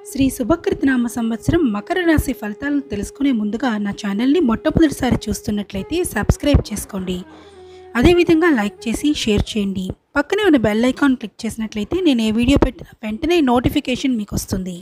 శ్రీ శుభకృతనామ సంవత్సరం మకర రాశి ఫలితాలను తెలుసుకునే ముందుగా నా ఛానల్ని మొట్టమొదటిసారి చూస్తున్నట్లయితే సబ్స్క్రైబ్ చేసుకోండి. అదేవిధంగా లైక్ చేసి షేర్ చేయండి. పక్కనే ఉన్న బెల్ ఐకాన్ క్లిక్ చేసినట్లయితే నేను ఏ వీడియో పెట్టిన వెంటనే నోటిఫికేషన్ మీకు వస్తుంది.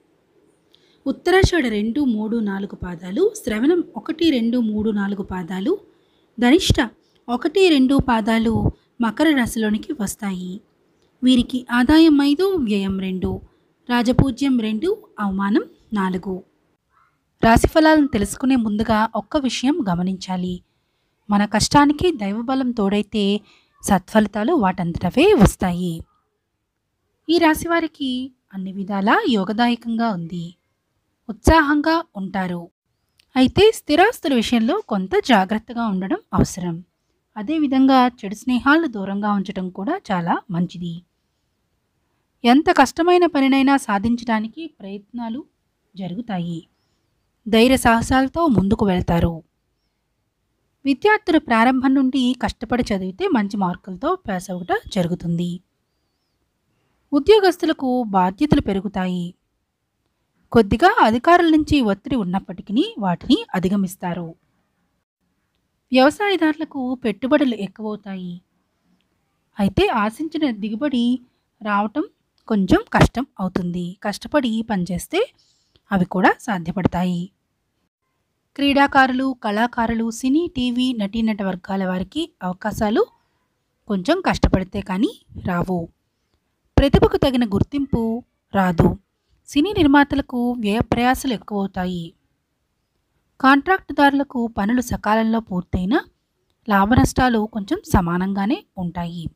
ఉత్తరాషాఢ 2, 3, 4 పాదాలు, శ్రవణం 1, 2, 3, 4 పాదాలు, ధనిష్ట 1, 2 పాదాలు మకర రాశిలోనికి వస్తాయి. వీరికి ఆదాయం 5, వ్యయం 2, రాజపూజ్యం 2, అవమానం 4. రాశి ఫలాలను తెలుసుకునే ముందుగా ఒక్క విషయం గమనించాలి. మన కష్టానికి దైవబలం తోడైతే సత్ఫలితాలు వాటంతటవే వస్తాయి. ఈ రాశి వారికి అన్ని విధాలా యోగదాయకంగా ఉంది. ఉత్సాహంగా ఉంటారు. అయితే స్థిరాస్తుల విషయంలో కొంత జాగ్రత్తగా ఉండడం అవసరం. అదేవిధంగా చెడు స్నేహాలను దూరంగా ఉంచడం కూడా చాలా మంచిది. ఎంత కష్టమైన పనినైనా సాధించడానికి ప్రయత్నాలు జరుగుతాయి. ధైర్య సాహసాలతో ముందుకు వెళ్తారు. విద్యార్థులు ప్రారంభం నుండి కష్టపడి చదివితే మంచి మార్కులతో పాస్ అవ్వడం జరుగుతుంది. ఉద్యోగస్తులకు బాధ్యతలు పెరుగుతాయి. కొద్దిగా అధికారుల నుంచి ఒత్తిడి ఉన్నప్పటికీ వాటిని అధిగమిస్తారు. వ్యవసాయదారులకు పెట్టుబడులు ఎక్కువవుతాయి. అయితే ఆశించిన దిగుబడి రావటం కొంచెం కష్టం అవుతుంది. కష్టపడి పనిచేస్తే అవి కూడా సాధ్యపడతాయి. క్రీడాకారులు, కళాకారులు, సినీ, టీవీ, నటీనట వర్గాల వారికి అవకాశాలు కొంచెం కష్టపడితే కానీ రావు. ప్రతిభకు తగిన గుర్తింపు రాదు. సినీ నిర్మాతలకు వ్యయ ప్రయాసాలు ఎక్కువవుతాయి. కాంట్రాక్టుదారులకు పనులు సకాలంలో పూర్తయినా లాభ నష్టాలు కొంచెం సమానంగానే ఉంటాయి.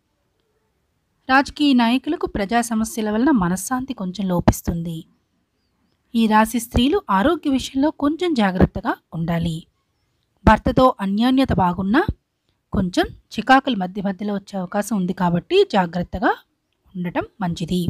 రాజకీయ నాయకులకు ప్రజా సమస్యల వలన మనశ్శాంతి కొంచెం లోపిస్తుంది. ఈ రాశి స్త్రీలు ఆరోగ్య విషయంలో కొంచెం జాగ్రత్తగా ఉండాలి. భర్తతో అన్యోన్యత బాగున్నా కొంచెం చికాకులు మధ్య మధ్యలో వచ్చే అవకాశం ఉంది కాబట్టి జాగ్రత్తగా ఉండటం మంచిది.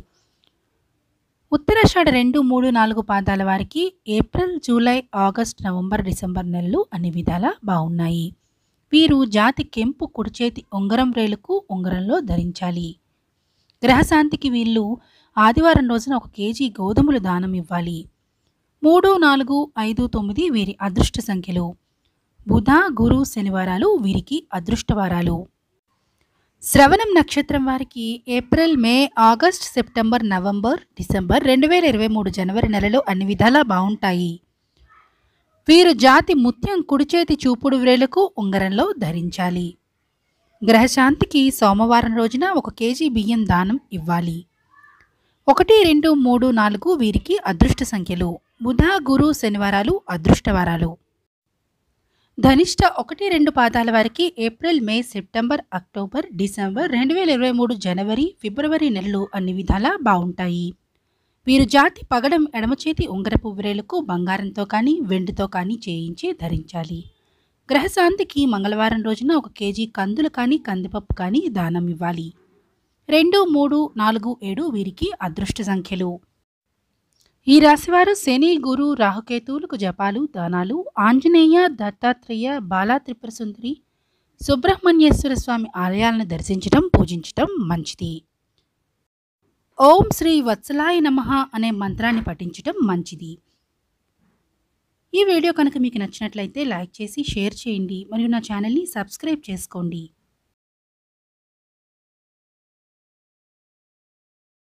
ఉత్తరాషాఢ 2, 3, 4 పాదాల వారికి April, July, August, November, December నెలలు అన్ని విధాలా బాగున్నాయి. వీరు జాతి కెంపు కుడిచేతి ఉంగరం రేలుకు ఉంగరంలో ధరించాలి. గ్రహశాంతికి వీళ్ళు ఆదివారం రోజున 1 కేజీ గోధుమలు దానం ఇవ్వాలి. 3, 4, 5, 9 వీరి అదృష్ట సంఖ్యలు. బుధ, గురు, శనివారాలు వీరికి అదృష్టవారాలు. శ్రవణం నక్షత్రం వారికి April, May, August, September, November, December 2023 జనవరి నెలలో అన్ని విధాలా బాగుంటాయి. వీరు జాతి ముత్యం కుడిచేతి చూపుడు వ్రేలకు ఉంగరంలో ధరించాలి. గ్రహశాంతికి సోమవారం రోజున 1 కేజీ బియ్యం దానం ఇవ్వాలి. 1, 2, 3, 4 వీరికి అదృష్ట సంఖ్యలు. బుధ, గురు, శనివారాలు అదృష్టవారాలు. ధనిష్ట 1, 2 పాదాల వారికి April, May, September, October, December 2023 జనవరి, ఫిబ్రవరి నెలలు అన్ని విధాలా బాగుంటాయి. వీరు జాతి పగడం ఎడమచేతి ఉంగరపు వ్రేలకు బంగారంతో కానీ వెండితో కానీ చేయించి ధరించాలి. గ్రహశాంతికి మంగళవారం రోజున 1 కేజీ కందులు కానీ కందిపప్పు కానీ దానం ఇవ్వాలి. 2, 3, 4, 7 వీరికి అదృష్ట సంఖ్యలు. ఈ రాశివారు శని, గురు, రాహుకేతువులకు జపాలు, దానాలు, ఆంజనేయ, దత్తాత్రేయ, బాలా త్రిపుర సుందరి, సుబ్రహ్మణ్యేశ్వర స్వామి ఆలయాలను దర్శించడం, పూజించడం మంచిది. ఓం శ్రీ వత్సలాయ నమః అనే మంత్రాన్ని పఠించడం మంచిది. ఈ వీడియో కనుక మీకు నచ్చినట్లయితే లైక్ చేసి షేర్ చేయండి మరియు నా ఛానల్ని సబ్స్క్రైబ్ చేసుకోండి.